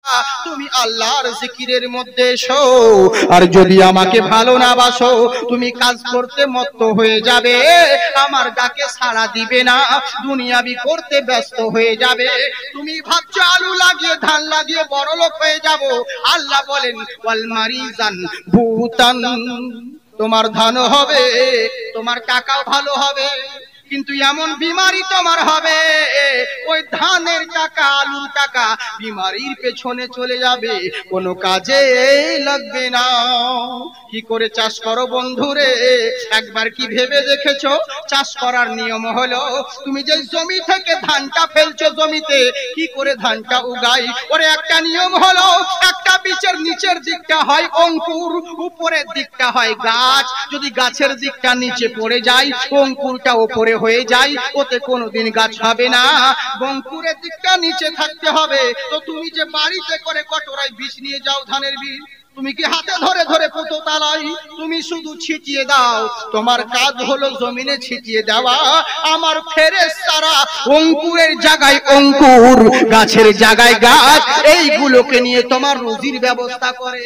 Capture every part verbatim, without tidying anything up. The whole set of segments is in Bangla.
তুমি আল্লাহর জিকিরের মধ্যে এসো। আর যদি আমাকে ভালো না বাসো, তুমি কাজ করতে মত্ত হয়ে যাবে, আমার ডাকে সাড়া দিবে না, দুনিয়াবি করতে ব্যস্ত হয়ে যাবে। তুমি ভাবছো আলু লাগিয়ে ধান লাগিয়ে বড় লোক হয়ে যাব। আল্লাহ বলেন ওয়াল মারিজান ভূতান, তোমার ধানও হবে, তোমার টাকাও ভালো হবে, কিন্তু এমন বিমারি তোমার হবে ওই ধানের টাকা আলুর টাকা বিমারির পেছনে চলে যাবে, কোনো কাজে লাগবে না। কি করে চাষ করো বন্ধুরে, একবার কি ভেবে দেখেছো? চাষ করার নিয়ম হলো তুমি যে জমি থেকে ধানটা ফেলছো, জমিতে কি করে ধানটা উগাই, ওরে একটা নিয়ম হলো একটা বীজের নিচের দিকটা হয় অঙ্কুর, উপরের দিকটা হয় গাছ। যদি গাছের দিকটা নিচে পড়ে যায়, অঙ্কুরটা উপরে হয়ে যায়, ওতে কোনোদিন গাছ হবে না। অঙ্কুরের দিকটা নিচে থাকতে হবে। তো তুমি যে বাড়িতে করে কটোরায় বীজ নিয়ে যাও ধানের বীজ, তুমি কি হাতে ধরে ধরে পোতো তালাই? তুমি শুধু ছিটিয়ে দাও। তোমার কাজ হলো জমিনে ছিটিয়ে দেওয়া। আমার ফেরেশতারা অঙ্কুরের জায়গায় অঙ্কুর, গাছের জায়গায় গাছ, এইগুলোকে নিয়ে তোমার রুজির ব্যবস্থা করে।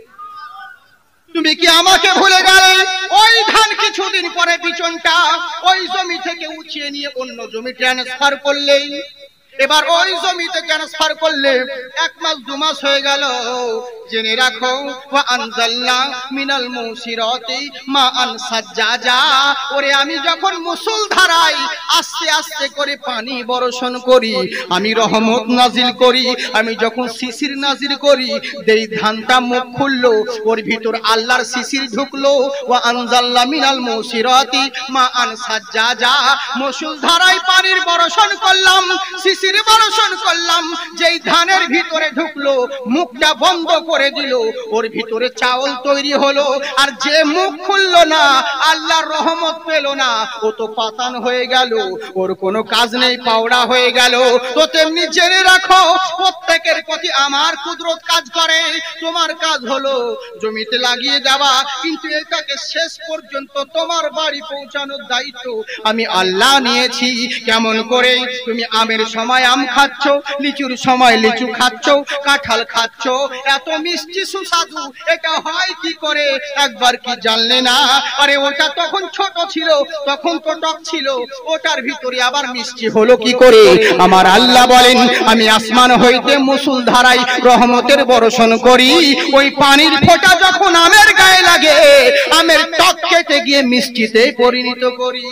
তুমি কি আমাকে ভুলে গেলে? ওই ধান কিছুদিন পরে বিচনটা ওই জমি থেকে উঠিয়ে নিয়ে অন্য জমি ট্রান্সফার করলেই, এবার ওই জমিতে ট্রান্সফার করলে এক মাস দু মাস হয়ে গেল, জেনে রাখো ওয়া আনজালনা মিনাল মুসিরাতি মা আন সাজ্জাজা, ওরে আমি যখন মুসলধারায় আস্তে আস্তে করে পানি বর্ষণ করি, আমি রহমত নাজিল করি, আমি যখন শিশির নাজিল করি, দেই ধানটা মুখ খুললো, ওর ভিতর আল্লাহর শিশির ঢুকলো। ওয়া আনজালনা মিনাল মুসিরাতি মা আন সাজ্জাজা, মুসলধারায় পানির বর্ষণ করলাম, শিশির বর্ষণ করলাম, যেই ধানের ভিতরে ঢুকলো মুখটা বন্ধ করে দিল, ওর ভিতরে চাউল তৈরি হলো। আর যে মুখ খুললো না, আল্লাহর রহমত পেল না, ও তো পাতান হয়ে গেল, ওর কোনো কাজ নেই, পাওড়া হয়ে গেল। তো তেমনি জেনে রাখো প্রত্যেকের প্রতি আমার কুদরত কাজ করে। তোমার কাজ হলো জমিতে লাগিয়ে দেওয়া, কিন্তু এটাকে শেষ পর্যন্ত তোমার বাড়ি পৌঁছানোর দায়িত্ব আমি আল্লাহ নিয়েছি। কেমন করে? তুমি আমের সময় আম খাচ্ছ, লিচুর সময় লিচু খাচ্ছ, কাঁঠাল খাচ্ছ, এত মিষ্টি সুস্বাদু, এটা হয় কি করে? একবার কি জানলে না? আরে ওটা তখন ছোট ছিল, তখন তো টক ছিল, ওটার ভিতরে আবার মিষ্টি হলো কি করে? আমার আল্লাহ বলেন আমি আসমান হইতে মুষলধারায় রহমতের বর্ষণ করি, ওই পানির ফোঁটা যখন আমের গায়ে লাগে, আমের টক কেটে গিয়ে মিষ্টিতে পরিণত করি।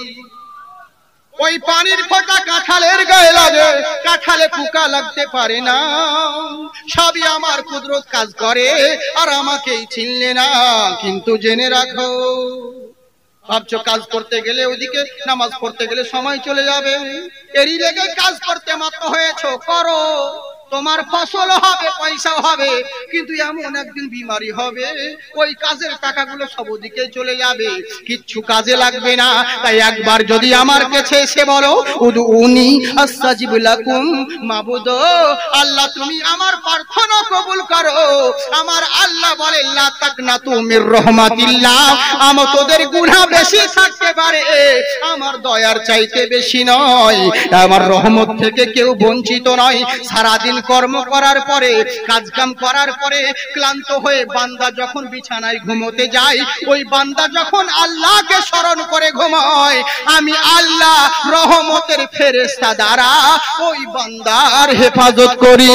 ওই পানির ফোঁটা কাঁঠালের গায়ে লাগে, কাঁঠালে পোকা লাগতে পারে না। সবই আমার কুদরত কাজ করে, আর আমাকেই চিনলে না। কিন্তু জেনে রাখো, ভাবছো কাজ করতে গেলে ওইদিকে নামাজ পড়তে গেলে সময় চলে যাবে, এরই লেগে কাজ করতে মত হয়েছো, করো, তোমার ফসল হবে, পয়সাও হবে, কিন্তু এমন একদিন বিমারি হবে, ওই কাজের টাকাগুলো সব ওদিকে চলে যাবে, কিচ্ছু কাজে লাগবে না। তাই একবার যদি আমার কাছে এসে বলো উদউনি আস্তাজিব লাকুম, মাবুদ আল্লাহ তুমি আমার প্রার্থনা কবুল করো। আমার আল্লাহ বলে লা তাকনাতু মির রাহমাতিল্লাহ, আমার তোদের গুনাহ বেশি থাকতে পারে, আমার দয়ার চাইতে বেশি নয়, আমার রহমত থেকে কেউ বঞ্চিত নয়। সারাদিন কর্ম করার পরে, কাজ কাম করার পরে ক্লান্ত হয়ে বান্দা যখন বিছানায় ঘুমোতে যায়, ওই বান্দা যখন আল্লাহকে স্মরণ করে ঘুমায়, আমি আল্লাহ রহমতের ফেরেশতা দ্বারা ওই বান্দার হেফাজত করি।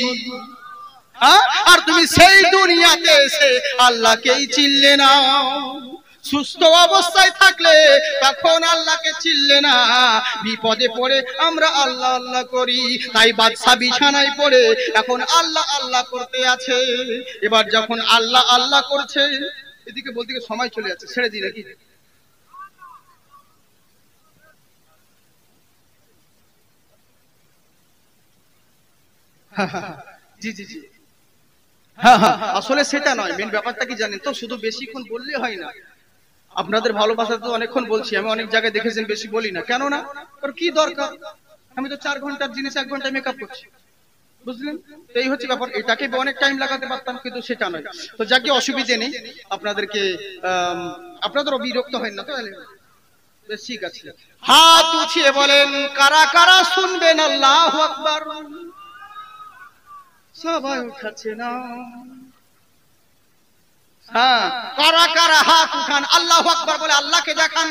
আর তুমি সেই দুনিয়াতে এসে আল্লাহকেই চিনলে না। সুস্থ অবস্থায় থাকলে তখন আল্লাহকে চিনলে না, বিপদে পড়ে আমরা আল্লাহ আল্লাহ করি। তাই বাদশা বিছানায় পড়ে এখন আল্লাহ আল্লাহ করতে আছে। এবার যখন আল্লাহ আল্লাহ করছে, এদিকে বলতে সময় চলে যাচ্ছে, ছেড়ে দিই নাকি? জি জি জি হ্যাঁ হ্যাঁ, আসলে সেটা নয়। মেন ব্যাপারটা কি জানেন তো, শুধু বেশিক্ষণ বললে হয় না। আপনাদের ভালোবাসা তো অনেকক্ষণ বলছি, আমি অনেক জায়গায় দেখেছেন বেশি বলি না, কেন না? আর কি দরকার, আমি তো চার ঘন্টার জিনিস এক ঘন্টায় মেকআপ করছি, বুঝলেন? এই হচ্ছে ব্যাপার। এটাকে অনেক টাইম লাগাতে পারতাম, কিন্তু সেটা নয়। তো যাকে অসুবিধে নেই, আপনাদেরকে আপনাদেরও বিরক্ত হয় না তো? বেশ, ঠিক আছে। হাত উঠিয়ে বলেন কারা কারা শুনবেন আল্লাহু আকবার। সবাই উঠাচ্ছে না। হ্যাঁ, কারা কারা হাত উঠান, আল্লাহু আকবার বলে আল্লাহকে দেখান।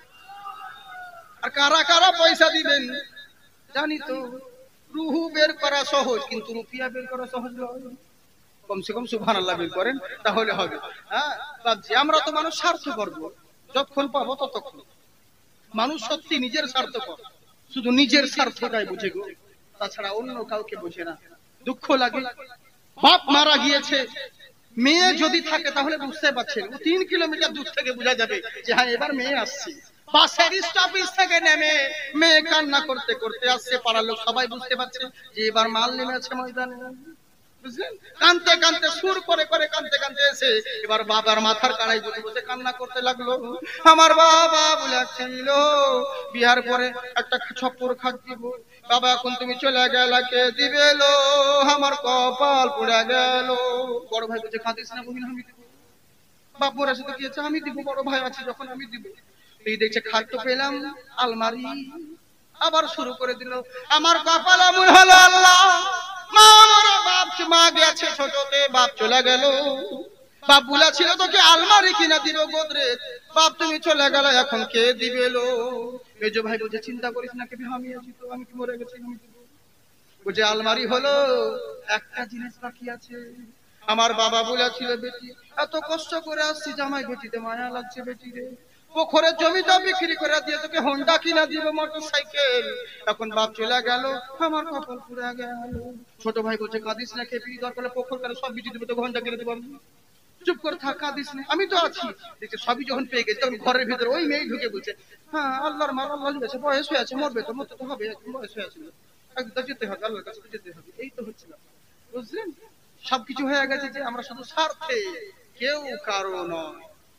আর কারা কারা পয়সা দিবেন জানি তো। রুহু বের করা সহজ, কিন্তু রুপিয়া বের করা সহজ নয়। কমসে কম সুবহানাল্লাহ বের করেন, তাহলে হবে। হ্যাঁ, ভাবছি আমরা তো মানুষ স্বার্থ করব, যতক্ষণ পাবো ততক্ষণ। মানুষ সত্যি নিজের স্বার্থ কর, শুধু নিজের স্বার্থটাই বুঝে গো, তাছাড়া অন্য কাউকে বুঝে না। দুঃখ লাগে, বাপ মারা গিয়েছে, মেয়ে যদি থাকে তাহলে বুঝতে পারছেন, তিন কিলোমিটার দূর থেকে বোঝা যাবে যে হ্যাঁ এবার মেয়ে আসছে। বাসের স্টপেজ থেকে নেমে মেয়ে কান্না করতে করতে আসছে, পাড়ার লোক সবাই বুঝতে পারছে যে এবার মাল নেমেছে ময়দানে। বুঝলেন, কানতে কানতে সুর করে করে কানতে কানতে এসে এবার বাবার মাথার কাড়াই বসে বসে কান্না করতে লাগলো। আমার বাবা বলেছিল বিয়ার পরে একটা ছপ্পর খাট দিব, বাবা এখন তুমি চলে গেলা, কে দিবে লো, আমার কপাল পুড়ে গেল। বড় ভাই বলছে কাঁদিস না বহিন, আমি দিব। বাপুর এসে তো গিয়েছে, আমি দিব, বড় ভাই আছে যখন আমি দিব। এই দেখছে খাট তো পেলাম, আলমারি। আবার শুরু করে দিল, আমার কপাল এমন হলো আল্লাহ, মা আমার বাপ মা গেছে ছোটতে, বাপ চলে গেল। বাপ বলা ছিল তোকে আলমারি কিনা দিব গোদরেজ, বাপ তুমি চলে গেল, এখন কে দিবে লো। মেজো ভাই বলছে চিন্তা করিস না, কে আমি আছি তো, আমি কি মরে গেছি, আমি দিব। বলছে আলমারি হলো, একটা জিনিস বাকি আছে। আমার বাবা বলেছিল বেটি এত কষ্ট করে আসছি, জামাই বেটিতে মায়া লাগছে বেটি রে, পোখরের জমিটা বিক্রি করে দিয়ে তোকে হোন্ডা কিনা দিব, মোটর সাইকেল। এখন বাপ চলে গেল, আমার কপাল পুড়ে গেল। ছোট ভাই বলছে কাঁদিস না, খেপি দরকার পোখর করে সব বিক্রি দেবো, তো হোন্ডা কিনে দেবো। চুপ করে থাক, কাঁদিস না, আমি তো আছি। দেখছে সবই যখন পেয়ে গেছে, তখন ঘরের ভিতরে ওই মেয়ে ঢুকে বলছে হ্যাঁ আল্লাহর মার, আল্লাহ গেছে, বয়স হয়ে আছে, মরবে তো, মরতে তো হবে, বয়স হয়ে আছে, একদম যেতে হবে, আল্লাহর কাছে যেতে হবে। এই তো হচ্ছিল, বুঝলেন, সবকিছু হয়ে গেছে যে আমরা শুধু স্বার্থে, কেউ কারো নয়,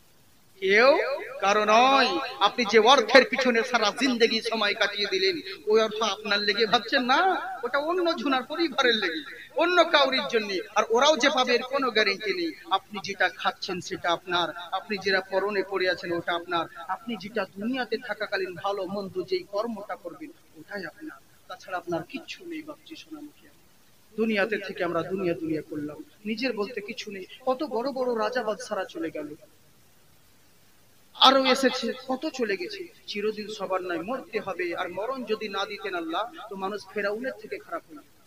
কেউ কারো নয়। আপনি যে অর্থের পিছনে সারা জিন্দেগি সময় কাটিয়ে দিলেন, ওই অর্থ আপনার লেগে ভাবছেন না, ওটা অন্য ঝুনার পরিবারের লেগে, অন্য কাউরির জন্য। আর ওরাও যে পাবে এর কোনো গ্যারেন্টি নেই। আপনি যেটা খাচ্ছেন সেটা আপনার, আপনি যেটা পরনে পড়ে আছেন ওটা আপনার, আপনি যেটা দুনিয়াতে থাকাকালীন ভালো মন্দ যেই কর্মটা করবেন ওটাই আপনার, তাছাড়া আপনার কিচ্ছু নেই। ভাবছি সোনামুখী, দুনিয়াতে থেকে আমরা দুনিয়া দুনিয়া করলাম, নিজের বলতে কিছু নেই। কত বড় বড় রাজা বাদশারা চলে গেল, আরো এসেছে, কত চলে গেছে। চিরদিন সবার নাই, মরতে হবে। আর মরণ যদি না দিতেন আল্লাহ, তো মানুষ ফেরাউনের থেকে খারাপ হয়ে যেত।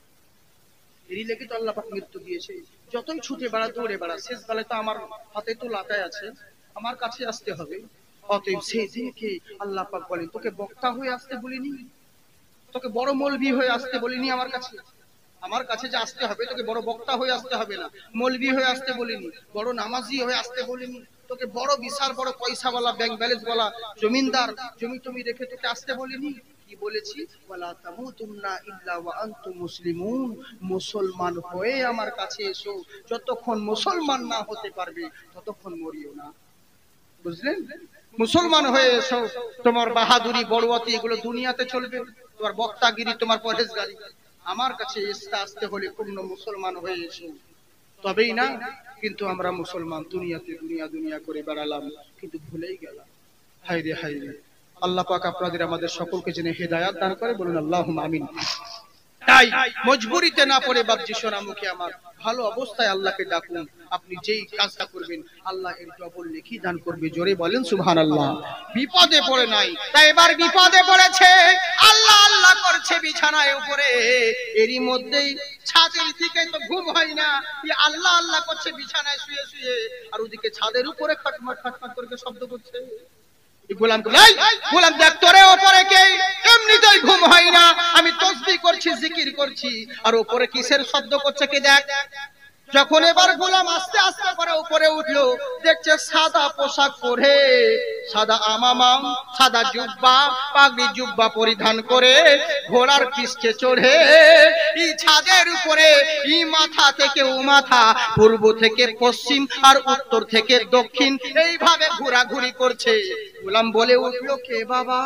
এরই লেগে তো আল্লাহ পাক মৃত্যু দিয়েছে। যতই ছুটে বেড়া, দৌড়ে বেড়া, শেষ বেলায় তো আমার হাতে তো লাটাই আছে, আমার কাছে আসতে হবে। অতএব সেই দিনকে আল্লাহ পাক বলেন তোকে বক্তা হয়ে আসতে বলিনি, তোকে বড় মৌলবি হয়ে আসতে বলিনি, আমার কাছে আমার কাছে যে আসতে হবে, তোকে বড় বক্তা হয়ে আসতে হবে না, মৌলবি হয়ে আসতে বলিনি, বড় নামাজি হয়ে আসতে বলিনি, তোকে বড় বিশাল বড় পয়সাওয়ালা, ব্যাংক ব্যালেন্স ওয়ালা, জমিনদার, জমি টমি রেখে তোকে আসতে বলিনি। কি বলেছি? ওয়ালা তামুতুন্না ইল্লা ওয়া আনতুম মুসলিমুন, মুসলমান হয়ে আমার কাছে এসো। যতক্ষণ মুসলমান না হতে পারবে ততক্ষণ মরিও না। বুঝলেন? মুসলমান হয়ে এসো। তোমার বাহাদুরি, বড়ুয়াতি এগুলো দুনিয়াতে চলবে, তোমার বক্তাগিরি, তোমার পরহেজগারি আমার কাছে আসতে আসতে হলে পূর্ণ মুসলমান হয়ে এসো, তবেই না। কিন্তু আমরা মুসলমান দুনিয়াতে দুনিয়া দুনিয়া করে বেড়ালাম, কিন্তু ভুলেই গেলাম। হায় রে হায় রে। আল্লাহ পাক আপনাদের আমাদের সকলকে জেনে হেদায়াত দান করে, বলুন আল্লাহুম্মা আমিন। তাই মজবুরিতে না পড়ে বাপজি সোনামুখী আমার, ভালো অবস্থায় আল্লাহকে ডাকুন। আপনি যেই কাজটা করবেন আল্লাহ এর ডবল নেকি দান করবে। জোরে বলেন সুবহানাল্লাহ। বিপদে পড়ে নাই, তাই এবার বিপদে পড়েছে, আল্লাহ আল্লাহ করছে বিছানায় উপরে, এরই মধ্যেই ছাদের দিকে তো ঘুম হয় না, আল্লাহ আল্লাহ করছে বিছানায় শুয়ে শুয়ে, আর ওদিকে ছাদের উপরে খটমট খটমট করে শব্দ করছে। গোলাম গোলাম দেখ তোরে ওপরে কে, এমনিতেই ঘুম হয় না, আমি তাসবিহ করছি, জিকির করছি, আর ওপরে কিসের শব্দ করছে কে দেখ। যখন এবার গোলাম আস্তে আস্তে করে উপরে উঠলো, দেখছে সাদা পোশাক পরে, সাদা আমামাম, সাদা জুব্বা, পাগড়ি জুব্বা পরিধান করে, ঘোড়ার পিঠে চড়ে, এই ছাদের উপরে ই মাথা থেকে ও মাথা, পূর্ব থেকে পশ্চিম আর উত্তর থেকে দক্ষিণ, এইভাবে ঘোরাঘুরি করছে। গোলাম বলে উঠলো কে বাবা,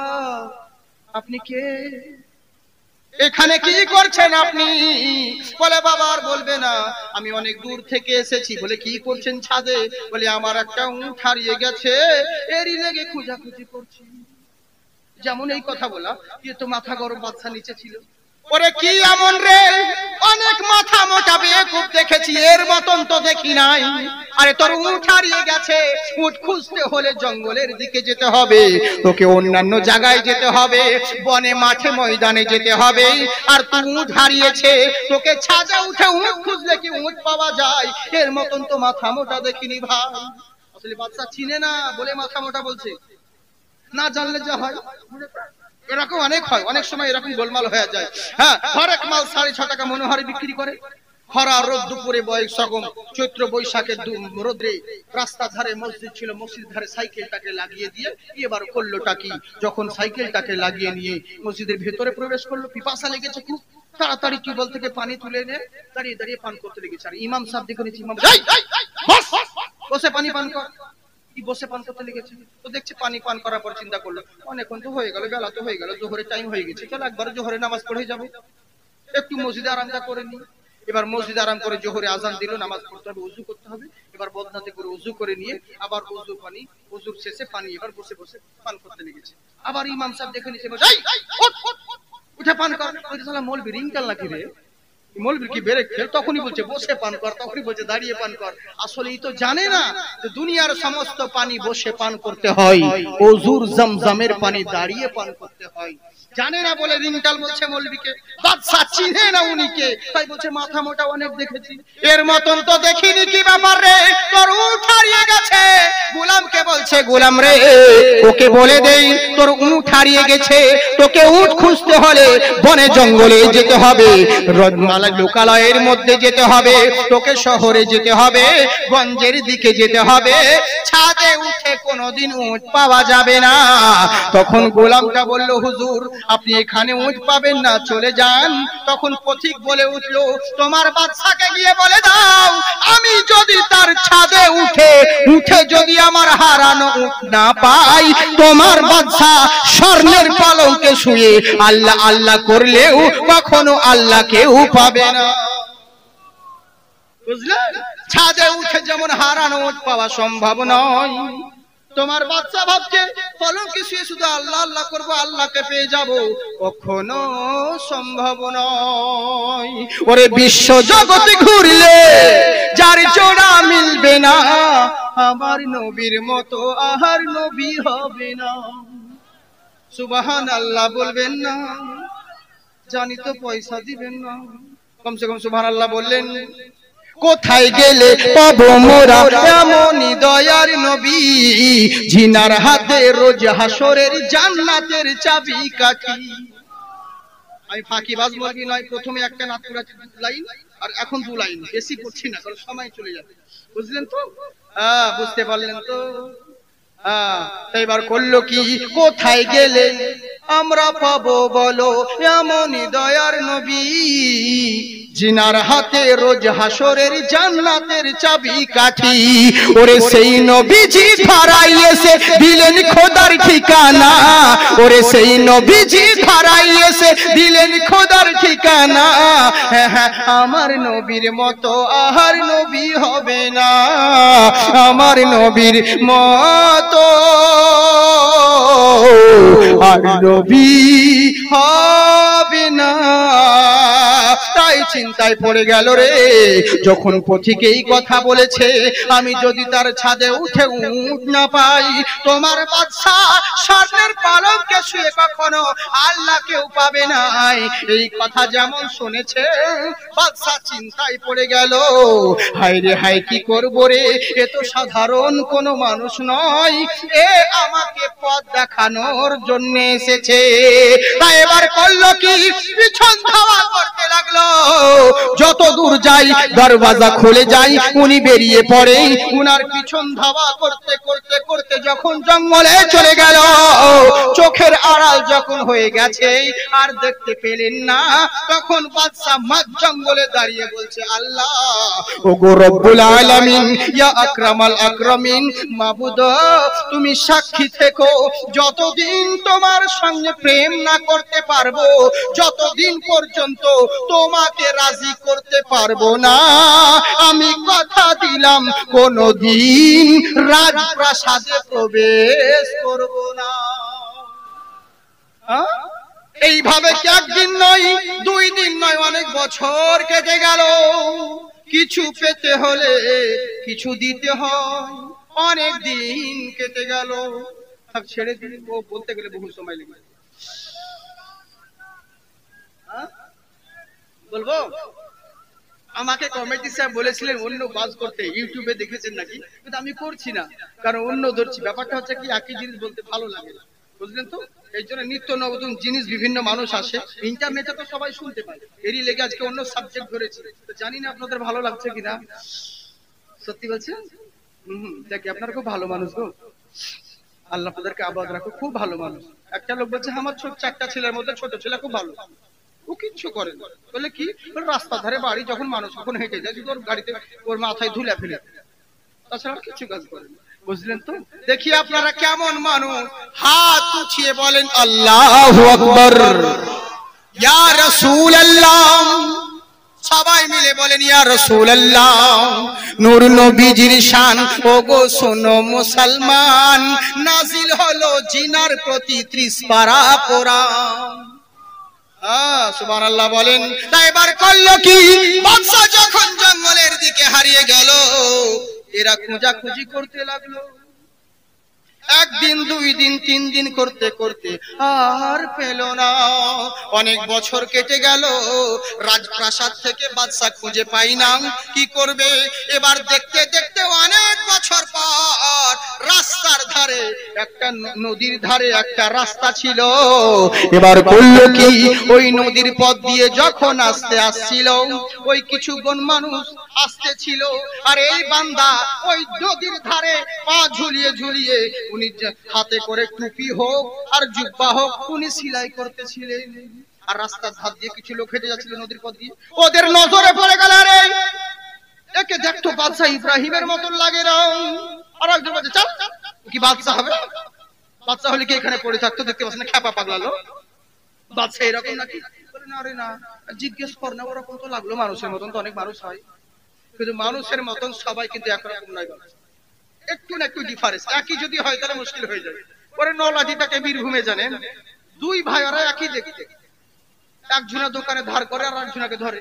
আপনি কে, এখানে কি করছেন আপনি? বলে বাবা আর বলবে না, আমি অনেক দূর থেকে এসেছি। বলে কি করছেন ছাদে? বলে আমার একটা উট হারিয়ে গেছে, এরই লেগে খোঁজাখুঁজি করছি। যেমন এই কথা বলা, এ তো মাথা গরম বাচ্চা নিচে ছিল, ওরে কি এমন রে, অনেক মাথা মোটা বেকুব দেখেছি, এর মতন তো দেখি নাই। আরে তোর উট হারিয়ে গেছে, উট খুঁজতে হলে জঙ্গলের দিকে যেতে হবে, তোকে অন্যান্য জায়গায় যেতে হবে, বনে মাঠে ময়দানে যেতে হবে। আর তুই উট হারিয়েছে, তোকে ছাদে উঠে উট খুঁজলে কি উট পাওয়া যায়? এর মতন তো মাথা মোটা দেখিনি ভাই। আসলে বাচ্চা চিনে না বলে মাথা মোটা বলছে, না জানলে যা হয় এরকম অনেক হয়, অনেক সময় এরকম গোলমাল হয়ে যায়। হ্যাঁ, হরেক মাল সাড়ে ছ টাকা মনোহারি বিক্রি করে। খরা রোদ দুপুরে বয়স সগম চৈত্র বৈশাখের রোদ্রে রাস্তার ধারে মসজিদ ছিল, মসজিদ ধারে সাইকেলটাকে লাগিয়ে দিয়ে এবার করলোটা কি, যখন সাইকেলটাকে লাগিয়ে নিয়ে মসজিদের ভেতরে প্রবেশ করলো, পিপাসা লেগেছে খুব, তাড়াতাড়ি টিউবওয়েল থেকে পানি তুলে এনে দাঁড়িয়ে দাঁড়িয়ে পান করতে লেগেছে। আর ইমাম সাহেব দেখে নিচ্ছে, ইমাম বসে পানি পান কর, কি বসে পান করতে লেগেছে। তো দেখছে পানি পান করার পর চিন্তা করলো, অনেকক্ষণ তো হয়ে গেল, বেলা তো হয়ে গেল, জোহরের টাইম হয়ে গেছে, চলো একবার জোহরে নামাজ পড়ে যাবো, একটু মসজিদে আরামটা করে নি। এবার মসজিদে আরাম করে জোহরে আজান দিল, নামাজ পড়তে হবে, উজু করতে হবে। এবার বদনাতে করে উজু করে নিয়ে আবার উজু পানি, উজুর শেষে পানি এবার বসে বসে পান করতে লেগেছে। আবার ইমাম সাহেব দেখে নিচ্ছে, উঠে পান কর। মৌলবি রিংকাল নাকি রে, মৌলবি কি বেরেক ফেল, তখনই বলছে বসে পান কর, তখনই বলছে দাঁড়িয়ে পান কর। আসলে এই তো জানে না যে দুনিয়ার সমস্ত পানি বসে পান করতে হয়, ওযুর জমজমের পানি দাঁড়িয়ে পান করতে হয়। জানে না বলে রিংটাল বলছে মৌলবিকে, বাদশা চিনে না উনিকে, তাই বলছে মাথা মোটা অনেক দেখেছি, এর মতন তো দেখিনি। কি ব্যাপার রে, তোর উট হারিয়ে গেছে। গোলামকে বলছে, গোলাম রে ওকে বলে দেই তোর উট হারিয়ে গেছে, তোকে উট খুঁজতে হলে বনে জঙ্গলে যেতে হবে, রদমালা লোকালয়ের মধ্যে যেতে হবে, তোকে শহরে যেতে হবে, গঞ্জের দিকে যেতে হবে, ছাদে উঠে কোনোদিন উট পাওয়া যাবে না। তখন গোলামটা বলল, হুজুর আপনি এখানে উট পাবেন না, চলে যান। তখন পথিক বলে উঠলো, তোমার বাদশাকে গিয়ে বলে দাও, আমি যদি তার ছাদে উঠে উঠে যদি আমার হারানো উট না পাই, তোমার বাদশা স্বর্ণের পালঙ্কে শুয়ে আল্লাহ আল্লাহ করলেও কখনো আল্লাহকেও পাবে না। বুঝলেন, ছাদে উঠে যেমন হারানো উট পাওয়া সম্ভব নয়, তোমার বাচ্চা ভাবছে পালঙ্কে শুয়ে শুধু আল্লাহ আল্লাহ করবো, আল্লাহকে পেয়ে যাব, কখনো সম্ভব নয়। ওরে বিশ্ব জগতে ঘুরলে যার জোড়া মিলবে না, আমার নবীর মতো আহার নবী হবে না। সুবহানাল্লাহ বলবেন না, জানি তো পয়সা দিবেন না, কমসে কম সুবহানাল্লাহ বললেন। কোথায় গেলে পাবো মোরা এমনই দয়ার নবী, জিনার হাতে রোজ হাসরের জান্নাতের চাবি কাঠি। আমি ফাঁকিবাজ মুরগি নয়, প্রথমে একটা নাত করেছি লাইন, আর এখন দু লাইন, বেশি করছি না কারণ সময় চলে যাবে। বুঝলেন তো? হ্যাঁ, বুঝতে পারলেন তো? হ্যাঁ, এবার করলো কি, কোথায় গেলে আমরা পাবো বলো এমনই দয়ার নবী, জিনার হাতে রোজ হাসরের জান্নাতের চাবি কাঠি। ওরে সেই নবীজি ধরাই এসে দিলেন খোদার ঠিকানা, ওরে সেই নবীজি ধরাই এসে দিলেন খোদার ঠিকানা। হ্যাঁ হ্যাঁ, আমার নবীর মতো আহার নবী হবে না, আমার নবীর মতো আর নবী হবে না। তাই চিন্তায় পড়ে গেল রে, যখন পথিক এই কথা বলেছে, আমি যদি তার ছাদে উঠে উঠ না পাই, তোমার বাদশা স্বর্ণের পালঙ্কে শুয়ে কখনো আল্লাহকেও পাবে না। এই কথা যেমন শুনেছে, বাদশা চিন্তায় পড়ে গেল, হায় রে হায় কি করব রে, এ তো সাধারণ কোনো মানুষ নয়, এ আমাকে পথ দেখানোর জন্য এসেছে। তাই এবার করলো কি, পিছন ধাওয়া করতে লাগলো, যত দূর যাই দরওয়াজা খুলে যায়, উনি বেরিয়ে পড়ে, উনার পিছন ধাওয়া করতে করতে করতে যখন জঙ্গলে চলে গেল, চোখের আড়াল যখন হয়ে গেছে আর দেখতে পেলেন না, তখন বাদশা মাঝ জঙ্গলে দাঁড়িয়ে বলছে, আল্লাহ ওগো রব্বুল আলামিন, ইয়া আকরামাল আকরামিন, মাবুদ তুমি সাক্ষী থেকো, যতদিন তোমার সঙ্গে প্রেম না করতে পারবো, যতদিন পর্যন্ত তোমাকে রাজি করতে পারবো না, আমি কথা দিলাম কোনদিন রাজপ্রাসাদে প্রবেশ করব না। এইভাবে কি একদিন নয়, দুই দিন নয়, অনেক বছর কেটে গেল। কিছু পেতে হলে কিছু দিতে হয়, অনেক দিন কেটে গেল। সব ছেড়ে দিন, ও বলতে গেলে বহু সময় লেগে যাবে। বলবো, আমাকে কমিটি সাহেব বলেছিলেন অন্য বাস করতে, ইউটিউবে দেখেছেন নাকি, কিন্তু আমি করছি না, কারণ অন্য ধরছি। ব্যাপারটা হচ্ছে কি, একই জিনিস বলতে ভালো লাগে না, বুঝলেন তো? এই জন্য নিত্য নতুন জিনিস বিভিন্ন মানুষ আসে, ইন্টারনেটে তো সবাই শুনতে পায়, এরই লেগে আজকে অন্য সাবজেক্ট ধরেছি। তো জানি না আপনাদের ভালো লাগছে কিনা, সত্যি বলছেন? হম, দেখি আপনারা খুব ভালো মানুষ গো, আল্লাহ আপনাদেরকে আবাদ রাখো, খুব ভালো মানুষ। একটা লোক বলছে আমার ছোট চারটা ছেলের মধ্যে ছোট ছেলে খুব ভালো, ও কিচ্ছু করে না। বলে কি, রাস্তা ধারে বাড়ি, যখন মানুষ কখন হেঁটে যায় ওর গাড়িতে ওর মাথায় ধুলে ফেলে, তাছাড়া কিছু কাজ করে না, বুঝলেন তো? দেখি আপনারা কেমন মানুষ, হাত উঠিয়ে বলেন আল্লাহু আকবার, ইয়া রাসূলুল্লাহ। সবাই মিলে বলেন ইয়া রাসূলুল্লাহ। নূর নবীজির শান, ওগো শোনো মুসলমান, নাজিল হলো জিনার প্রতি ত্রিশ পারা কোরআন। হ্যাঁ, সুবহানাল্লাহ বলেন। তাই এবার করলো কি, বাদশা যখন জঙ্গলের দিকে হারিয়ে গেল, এরা খোঁজাখুঁজি করতে লাগলো। একদিন, দুই দিন, তিন দিন করতে করতে আর পেল না। অনেক বছর কেটে গেল, রাজপ্রাসাদ থেকে বাদশা খুঁজে পাই না, কি করবে এবার? দেখতে দেখতে অনেক বছর পর রাস্তার ধারে, একটা নদীর ধারে একটা রাস্তা ছিল। এবার করলো কি, ওই নদীর পথ দিয়ে যখন আসতে আসছিল, ওই কিছু গণ মানুষ আসতে ছিল, আর এই বান্দা ওই নদীর ধারে পা ঝুলিয়ে ঝুলিয়ে, উনি হাতে করে টুপি হোক আর জুব্বা হোক উনি সেলাই করতেছিলেন। আর রাস্তার ধার দিয়ে কিছু লোক হেঁটে যাচ্ছিল নদীর পথ দিয়ে, ওদের নজরে পড়ে গেল, আরে একে দেখতো বাদশা ইব্রাহিমের মতন লাগে না। আর একজন বলছে চল, কি বাদশা হবে? বাদশা হলে কি এখানে পড়ে থাকতো? দেখতে পাচ্ছ না খ্যাপা পাগলালো, বাদশা এরকম নাকি? বলে না রে না, জিজ্ঞেস কর না, ওরকম তো লাগলো মানুষের মতন, তো অনেক মানুষ হয়, কিন্তু মানুষের মতন সবাই কিন্তু একরকম নয়, একটু না একটু ডিফারেন্স। একই যদি হয় তাহলে মুশকিল হয়ে যাবে। পরে নলাজিটাকে বীরভূমে জানেন, দুই ভাই ওরা একই দেখতে, একজনের দোকানে ধার করে আর একজনকে ধরে,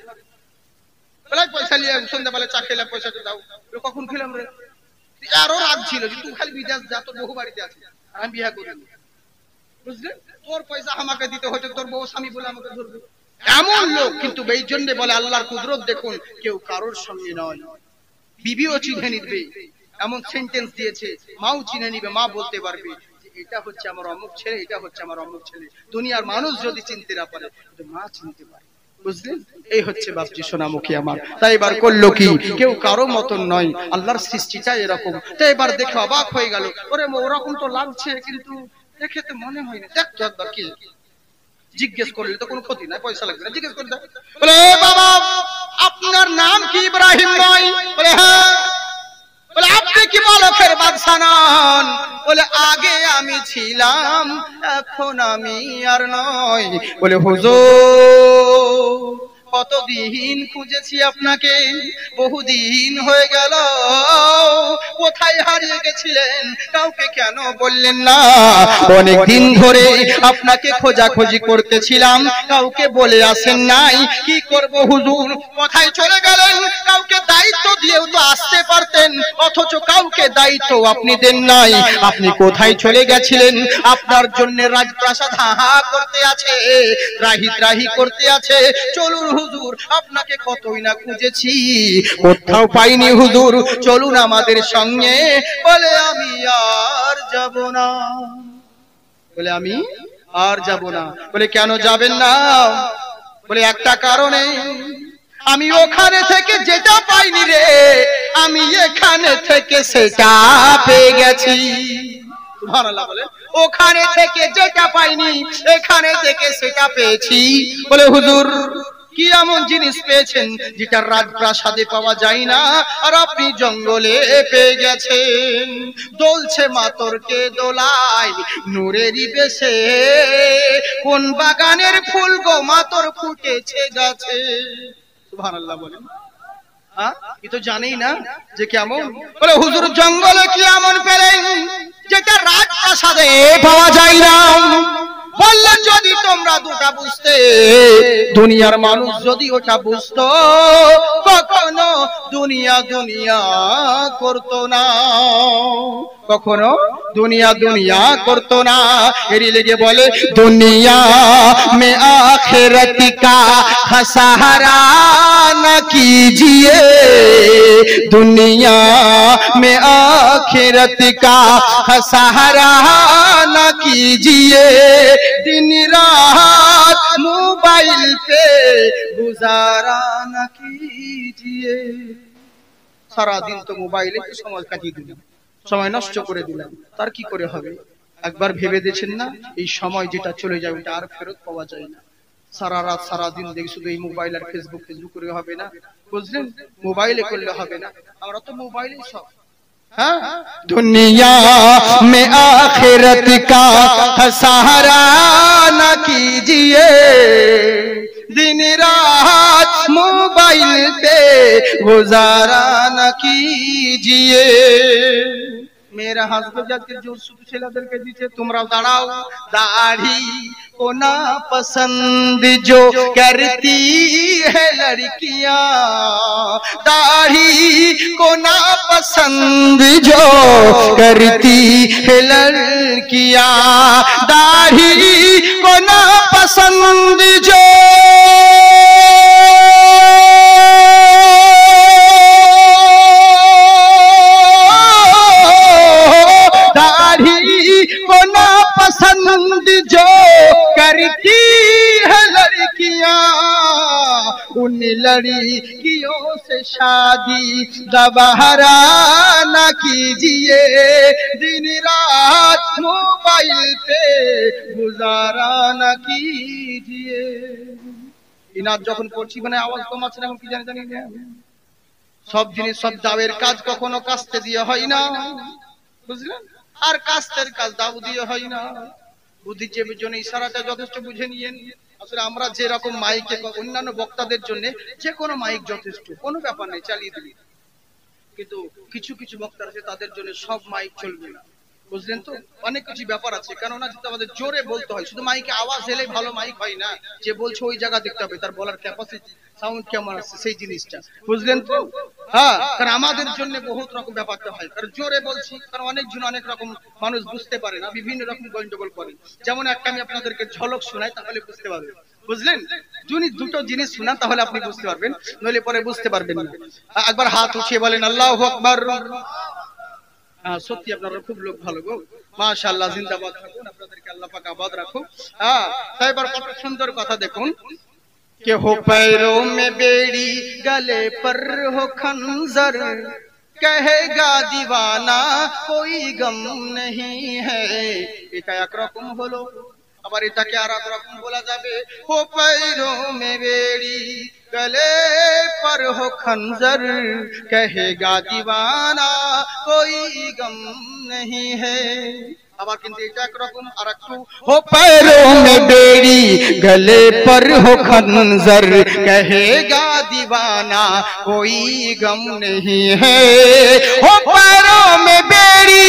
বলে পয়সা নিয়ে সন্ধ্যাবেলা চা খেলে পয়সাটা দাও। কখন খেলাম রে? আরো রাগ ছিল যে তুই খালি বিদেশ যা, তোর বহু বাড়িতে আছে, আমি বিয়ে করি, বুঝলে? তোর পয়সা আমাকে দিতে হয়তো তোর বউ স্বামী বলে আমাকে ধরবে, এমন লোক। কিন্তু এই জন্য বলে আল্লাহর কুদরত দেখুন, কেউ কারোর সঙ্গে নয়, বিবিও চিনে নিবে, এমন সেন্টেন্স দিয়েছে, মাও চিনে নিবে, মা বলতে পারবে এটা হচ্ছে আমার অমুক ছেলে, এটা হচ্ছে আমার অমুক ছেলে। দুনিয়ার মানুষ যদি চিনতে না পারে, মা চিনতে পারে, বুঝলেন? এই হচ্ছে বাপজি সোনামুখী আমার। তাই এবার করলো কি, কেউ কারো মতন নয়, আল্লাহর সৃষ্টিটা এরকম। তাই এবার দেখে অবাক হয়ে গেল, ওরে ওরকম তো লাগছে, কিন্তু দেখে তো মনে হয় না, দেখ তো একবার কি। জিজ্ঞেস করলে তো কোনো ক্ষতি নাই, পয়সা লাগবে না, জিজ্ঞেস করে দেখ। বলে বাবা আপনার নাম কি? ইব্রাহিম নয়? বলে হ্যাঁ। বলে আপনি কি মালকের বাদশা নন? বলে আগে আমি ছিলাম, এখন আমি আর নয়। বলে হুজুর কতদিন খুঁজেছি আপনাকে, বহুদিন হয়ে গেল, কোথায় হারিয়ে গেছিলেন, কাউকে কেন বললেন না? অনেক দিন ধরে আপনাকে খোঁজাখুঁজি করতেছিলাম, কাউকে বলে আসেন নাই, কি করব হুজুর? কোথায় চলে গেলেন? কাউকে দায়িত্ব দিয়েও তো আসতে পারতেন, অথচ কাউকে দায়িত্ব আপনি দেন নাই। আপনি কোথায় চলে গেছিলেন? আপনার জন্য রাজপ্রাসাদ হা হা করতে আছে, ত্রাহি ত্রাহি করতে আছে। চলুন হুজুর, আপনাকে কতই না খুঁজেছি, কোথাও পাইনি হুজুর, চলুন আমাদের সঙ্গে। বলে আমি আর যাব না। বলে আমি আর যাব না। বলে কেন যাবেন না? বলে একটা কারণে, আমি ওখানে থেকে যেটা পাইনি রে, আমি এখানে থেকে সেটা পেয়ে গেছি। সুবহানাল্লাহ বলে, ওখানে থেকে যেটা পাইনি এখানে থেকে সেটা পেয়েছি। বলে হুজুর কি এমন জিনিস পেয়েছেন যেটা রাজপ্রাসাদে পাওয়া যায় না, আর আপনি জঙ্গলে পেয়ে গেছেন? দোলছে মাতরকে দোলায় নূরেরই বেশে, কোন বাগানের ফুল গো মাতর ফুটেছে গাছে। সুবহানাল্লাহ বলেন, হ্যাঁ এ তো জানেই না যে কেমন। বলে হুজুর জঙ্গলে কি এমন পেলেন যেটা রাজপ্রাসাদে পাওয়া যায় না? বললেন যদি তোমরা দুটা বুঝতে, দুনিয়ার মানুষ যদি ওটা বুঝতো কখনো দুনিয়া দুনিয়া করতো না, কখনো দুনিয়া দুনিয়া করতো না। এরই লেগে বলে দুনিয়া মে আখিরাত কা খসারা না कीजिए, दुनिया में आखिरत का सहारा न कीजिए, दिन रात मोबाइल पे गुजारा न कीजिए। সারা দিন তো মোবাইলে সময় কাটিয়ে দিলাম, সময় নষ্ট করে দিলাম, তার কি করে হবে? একবার ভেবে দেখেন না, এই সময় যেটা চলে যায় ওটা আর ফেরত পাওয়া যায় না। সারা রাত সারা দিন দেখি শুধু এই মোবাইল আর ফেসবুক ফেসবুক করে হবে না, বুঝলেন? মোবাইলে করলে হবে না, আমরা তো মোবাইলে সব। हाँ, दुनिया में आखिरत का सहारा न कीजिए, दिन रात मोबाइल पे गुजारा न कीजिए। मेरा हस्बैंड जाके जो ছেলেদের কে দিতে তোমরা দাঁড়াও, দাড়ি को ना पसंद जो करती है लड़कियां, दाढ़ी को ना पसंद जो करती है लड़कियां, दाढ़ी को ना पसंद जो पसंद जो करती है लड़कियां, उन लड़कियों से शादी दोबारा न कीजिए, दिन रात मोबाइल पे गुजारा न कीजिए। ইনার যখন করছি মানে আওয়াজ কমাচ্ছে না, এখন কি জানি জানি না, সব জিনিস সব দাবের কাজ কখনো কাস্তে দিয়ে হয় না, বুঝলেন? আর কাস্তের কাজ দাও দিয়ে হয় না। বুদ্ধিজীবীর জন্য ইশারাটা যথেষ্ট বুঝে নিয়েন। আসলে আমরা যে রকম মাইকে অন্যান্য বক্তাদের জন্য যে কোনো মাইক যথেষ্ট, কোনো ব্যাপার নেই, চালিয়ে দিবি। কিন্তু কিছু কিছু বক্তা আছে তাদের জন্য সব মাইক চলবে না, বুঝলেন তো? অনেক কিছু ব্যাপার আছে, কেননা যেটা আমাদের জোরে বলতে হয়, শুধু মাইকে আওয়াজ এলেই ভালো মাইক হয় না, যে বলছে ওই জায়গা দেখতে হবে তার বলার ক্যাপাসিটি, সাউন্ড কেমন আছে সেই জিনিসটা, বুঝলেন তো? হ্যাঁ, কারণ আমাদের জন্য বহুত রকম ব্যাপারটা হয়, কারণ জোরে বলছি, কারণ অনেকজন অনেক রকম মানুষ বুঝতে পারে না, বিভিন্ন রকম গন্ডগোল করে। যেমন একটা আমি আপনাদেরকে ঝলক শোনাই, তাহলে বুঝতে পারবেন, বুঝলেন? যদি দুটো জিনিস শোনান তাহলে আপনি বুঝতে পারবেন, নইলে পরে বুঝতে পারবেন না। একবার হাত উঠিয়ে বলেন আল্লাহু আকবার। হ্যাঁ, সত্যি আপনারা খুব লোক ভালো গো, মাশাআল্লাহ, জিন্দাবাদ থাকুন, আপনাদেরকে আল্লাহ পাক আবাদ রাখুক। হ্যাঁ, তাই এবার কত সুন্দর কথা দেখুন, कि हो पैरों में बेड़ी गले पर हो खंजर, कहेगा दीवाना कोई गम नहीं है। এটা একরকম হলো, আবার এটাকে আর এক রকম বলা যাবে, हो पैरों में बेड़ी गले पर हो खंजर, कहेगा दीवाना कोई गम नहीं है। আবার কিন্তু এটা একরকম, আর একটু हो पैरों में बेड़ी गले पर हो खंजर, कहेगा दीवाना कोई गम नहीं है। हो पैरों में बेड़ी,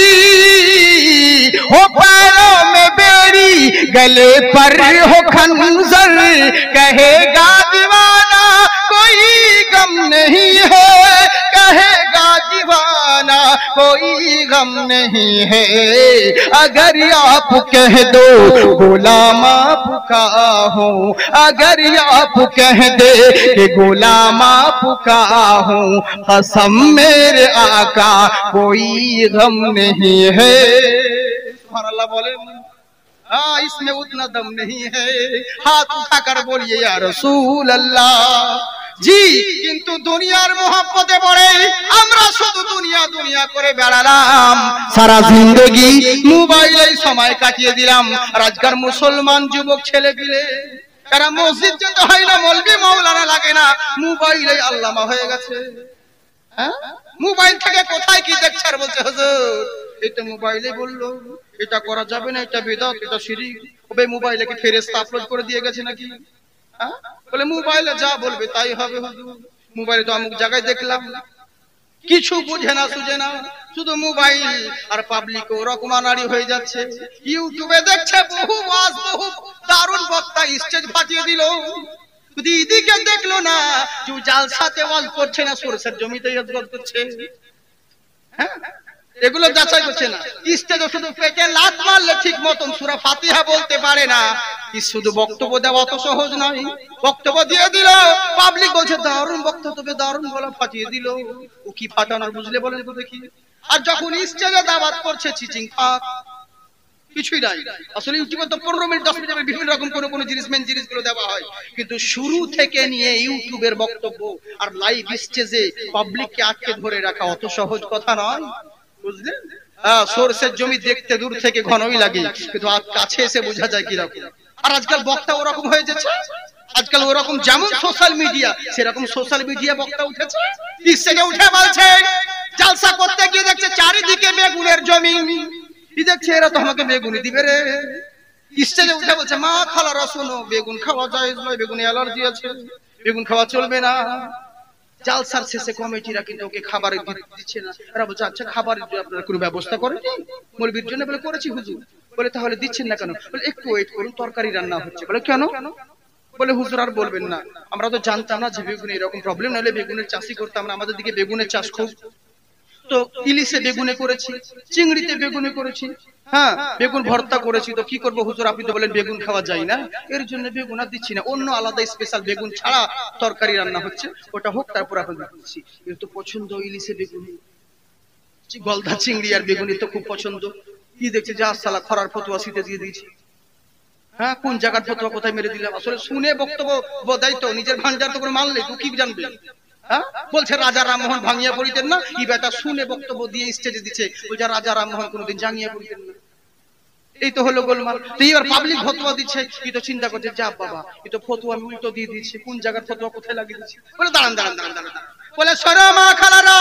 हो पैरों में बेड़ी गले पर हो खंजर, कहेगा दीवाना कोई गम नहीं है, कहेगा दीवाना कोई गम नहीं है। अगर आप कह दो गुलाम आपका हूँ, अगर आप कह दे कि गुलाम आपका हूँ, कसम मेरे आका कोई गम नहीं है। सुभान अल्लाह बोले, हाँ इसमें उतना दम नहीं है। हाथ उठाकर बोलिए या रसूल अल्लाह। জি, কিন্তু দুনিয়ার মোহাব্বতে পড়ে আমরা শুধু দুনিয়া দুনিয়া করে বেড়ালাম, সারা জিন্দেগি মোবাইলে সময় কাটিয়ে দিলাম। আর আজকাল মুসলমান যুবক ছেলে পিলে তারা মসজিদ যেতে হয় না, মৌলবি মাওলানা লাগে না, মোবাইলে আল্লামা হয়ে গেছে। হ্যাঁ, মোবাইল থেকে কোথায় কি দেখছে আর বলছে হুজুর এটা মোবাইলে বললো এটা করা যাবে না, এটা বিদআত, এটা শিরক। ওই মোবাইলে কি ফেরেশতা আপলোড করে দিয়ে গেছে নাকি? বলে মোবাইলে যা বলবে তাই হবে হুজুর, মোবাইলে তো অমুক জায়গায় দেখলাম। কিছু বুঝে না সুঝে না, শুধু মোবাইল আর পাবলিক ওরকম আনাড়ি হয়ে যাচ্ছে। ইউটিউবে দেখছে বহু ওয়াজ, বহু দারুণ বক্তা স্টেজ ফাটিয়ে দিল, দিদিকে দেখলো না যে জালসাতে ওয়াজ করছে না সরষের জমিতে ওয়াজ করছে। হ্যাঁ, এগুলো যাচাই করছে না। স্টেজে শুধু পেটে লাত মারলে ঠিক মতন সূরা ফাতিহা বলতে পারে না। শুধু বক্তব্য দেওয়া অত সহজ নয়। বক্তব্য দিয়ে দিল, পাবলিক বলছে দারুণ বক্তব্য, তবে দারুণ গলা ফাটিয়ে দিল। ও কি ফাটানোর বুঝলে বলেন তো দেখি। আর যখন স্টেজে দাওয়াত করছে চিচিং ফাক, কিছুই নাই। আসলে ইউটিউবে তো পনেরো মিনিট দশ মিনিট বিভিন্ন রকম কোন কোন জিনিস মেন জিনিসগুলো দেওয়া হয়, কিন্তু শুরু থেকে নিয়ে ইউটিউবের বক্তব্য আর লাইভ স্টেজে পাবলিককে আটকে ধরে রাখা অত সহজ কথা নয়, বুঝলেন? হ্যাঁ, সরষের জমি দেখতে দূর থেকে ঘনই লাগে, কিন্তু কাছে এসে বোঝা যায় কিরকম। আর আজকাল বক্তা ওরকম হয়ে যাচ্ছে। আজকাল ওরকম যেমন সোশ্যাল মিডিয়া, সেরকম সোশ্যাল মিডিয়া বক্তা উঠেছে। স্টেজে উঠে বলছে, জালসা করতে গিয়ে দেখছে চারিদিকে বেগুনের জমি, দেখছে এরা তো আমাকে বেগুনি দিবে রে। স্টেজে উঠে বলছে, মা খালারা শোনো, বেগুন খাওয়া যায় নয়, বেগুনে অ্যালার্জি আছে, বেগুন খাওয়া চলবে না। জালসার শেষে কমিটিরা কিন্তু ওকে খাবার দিচ্ছে না। এরা বলছে, আচ্ছা খাবারের আপনারা কোনো ব্যবস্থা করেন? মৌলবীর জন্য বলে করেছি হুজুর। বলে তাহলে দিচ্ছেন না কেন? বলে একটু ওয়েট করুন, তরকারি রান্না হচ্ছে। বলে কেন? বলে হুজুর আর বলবেন না, আমরা তো জানতাম না যে বেগুনে এরকম প্রবলেম, নাহলে বেগুনের চাষই করতাম না। আমাদের দিকে বেগুনের চাষ খুব, তো ইলিশে বেগুনে করেছি, চিংড়িতে বেগুনে করেছি, হ্যাঁ বেগুন ভর্তা করেছি। তো কি করবো হুজুর, আপনি তো বলেন বেগুন খাওয়া যায় না, এর জন্য বেগুন আর দিচ্ছি না। অন্য আলাদা স্পেশাল বেগুন ছাড়া তরকারি রান্না হচ্ছে, ওটা হোক, তারপর আপনাদের দিচ্ছি। এর তো পছন্দ ইলিশে বেগুন, গলদা চিংড়ি আর বেগুনি তো খুব পছন্দ। কি দেখছে, যা সালা খরার ফতোয়া শীতে দিয়ে দিয়েছি। হ্যাঁ, কোন জায়গার ফতোয়া কোথায় মেরে দিলাম। আসলে শুনে বক্তব্য বোধাই তো, নিজের ভাঞ্জার তো করে মানলে তো কি জানবে। হ্যাঁ, বলছে রাজা রামমোহন ভাঙিয়া পড়িতেন না, এই বেটা শুনে বক্তব্য দিয়ে স্টেজে দিচ্ছে, বলছে রাজা রামমোহন কোনোদিন জাঙ্গিয়া পড়িতেন না। এই তো হলো গোলমাল। তো এবার পাবলিক ফতোয়া দিচ্ছে, এই তো চিন্তা করছে, যা বাবা এই তো ফতোয়া আমি উল্টো দিয়ে দিচ্ছি, কোন জায়গার ফতোয়া কোথায় লাগিয়ে দিচ্ছি। বলে দাঁড়ান দাঁড়ান দাঁড়ান দাঁড়ান, বলে সরা মা খালারা,